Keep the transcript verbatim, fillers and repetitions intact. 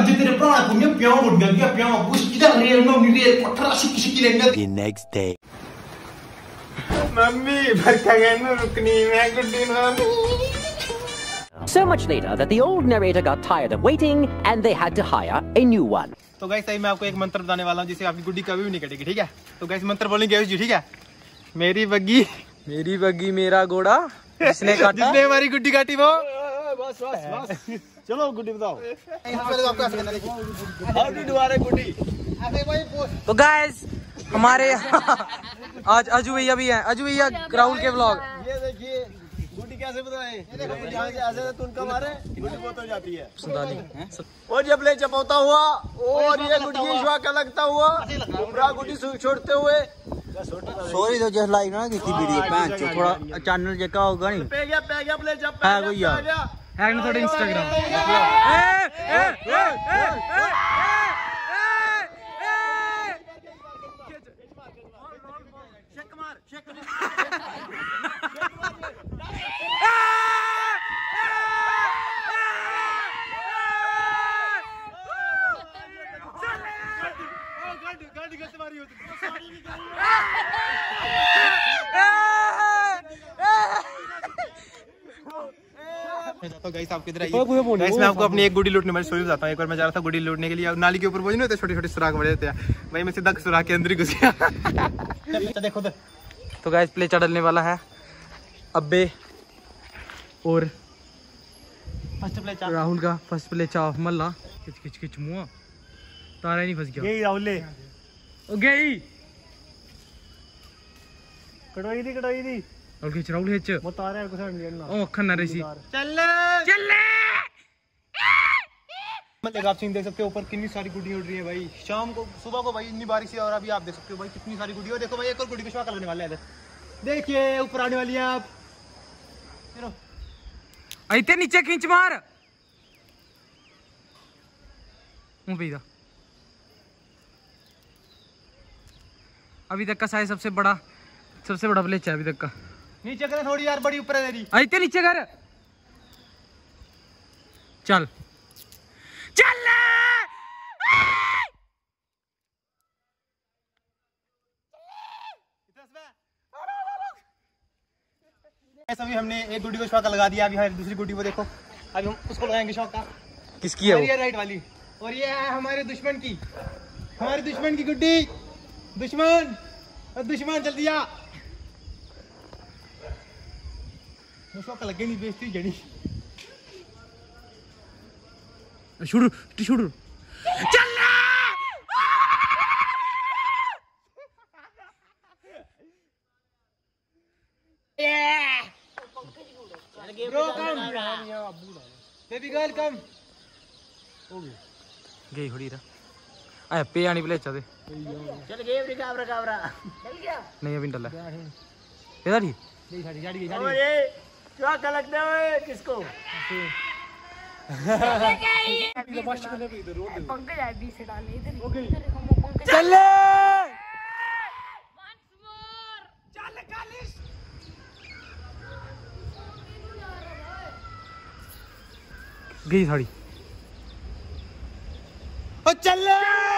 अजय तेरे प्राण को मैं प्याओ उड़ गया प्याओ उस किधर रेल में मेरे पत्थर शिक शिक लेंगे। The next day. मम्मी भरका गया रुकनी मैं Guddi mummy. So much later that the old narrator got tired of waiting and they had to hire a new one. तो गाइस सही मैं आपको एक मंत्र बताने वाला हूँ जिससे आपकी गुड्डी कभी भी नहीं कटेगी, ठीक है? तो गाइस मंत्र बोलेंगे जी, ठीक है? मेरी बग्गी मेरी बग्गी मेरा घोड़ा जिसने काटा जिसने हमारी गुड्डी काटी वो बस बस बस चलो गुड्डी बताओ। तो गाइस हमारे आज अजू भैया भी हैं, अजू भैया राहुल के व्लॉग। ये देखिए गुड्डी कैसे बताएं, ऐसे तुनका मारे गुड्डी बहुत हो जाती है और जब ले चपौता हुआ और ये गुड्डी श्वा का लगता हुआ पूरा गुड्डी छोड़ते हुए सॉरी तो जस्ट लाइक ना किसी वीडियो पैंच थोड़ा चैनल जका होगा नहीं पे गया पे गया प्ले जब है भैया है ना थोड़ा इंस्टाग्राम। तो गाइस आप किधर आइए। गाइस मैं आपको अपनी एक गुड्डी लूटने वाली स्टोरी बताता हूँ। एक बार मैं जा रहा था गुड्डी लूटने के लिए, नाली के ऊपर वो नहीं होते छोटे छोटे सुराख बने होते हैं, भाई मैं सीधा सुराख के अंदर ही घुस गया। देखो तो गाइस प्ले चढ़ने वाला है अब्बे और फर्स्ट प्ले राहुल का फर्स्ट प्ले चाफ मल्ला खिच खिच खिच मुआ तारा नहीं फंस गया। यही राहुल ले ओ गई कटोई दी कटोई दी और खिच राहुल खिच वो तारे को साइड लेना ओ अखन ना रही चल चल मतलब आप सीन देख सकते हो ऊपर कितनी सारी गुड्डियां उड़ रही है भाई। शाम को सुबह को भाई इतनी बारिश है और अभी आप देख सकते हो भाई कितनी सारी गुड्डियां। देखो भाई एक और गुड्डी को शौक लगने वाला है, देखिए ऊपर आने वाली है आप। ऐते नीचे खींच मार मुंह अभी तक का साइज सबसे बड़ा सबसे बड़ा प्लेच है अभी तक का। नीचे कर थोड़ी यार, बड़ी ऊपर है तेरी। ऐते नीचे कर चल चल अभी हमने एक गुड्डी को शौका लगा दिया, अभी हमारी दूसरी गुड्डी को देखो, अभी हम उसको लगाएंगे शौका। किसकी है वो? ये राइट वाली और ये है हमारे दुश्मन की, हमारे दुश्मन की गुड्डी। दुश्मन दुश्मन जल्दी आ, शौका लगे नहीं बेइज्जती जड़ी। शुरू शुरू चल Bro, come. Baby girl, come. गई होड़ी रा आया पे आनी प्ले चले चल गए रे काबरा काबरा चल गया नहीं अभी डला इधर ही गई साड़ी गाड़ी गाड़ी और ये क्या क्या लगता है किसको पंकज है बीच से डाले इधर ओके चल चल कालिश गई साड़ी ओ चल